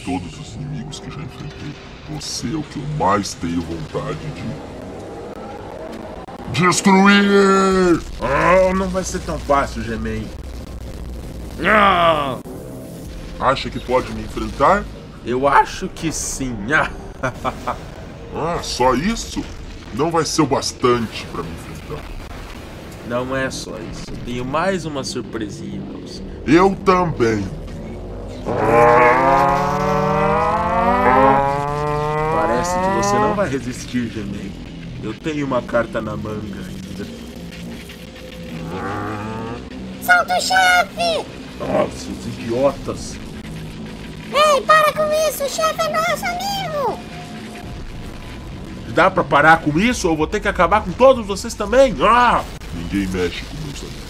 todos os inimigos que já enfrentei, você é o que eu mais tenho vontade de destruir! Oh, não vai ser tão fácil, G-Man. Acha que pode me enfrentar? Eu acho que sim. Ah, só isso? Não vai ser o bastante pra me enfrentar. Não é só isso. Eu tenho mais uma surpresinha pra você. Eu também. Parece que você não vai resistir, G-Man. Eu tenho uma carta na manga ainda. Solta o chefe! Nossa, os idiotas. Ei, para com isso! O chefe é nosso amigo! Dá pra parar com isso ou vou ter que acabar com todos vocês também? Ninguém mexe com meus amigos.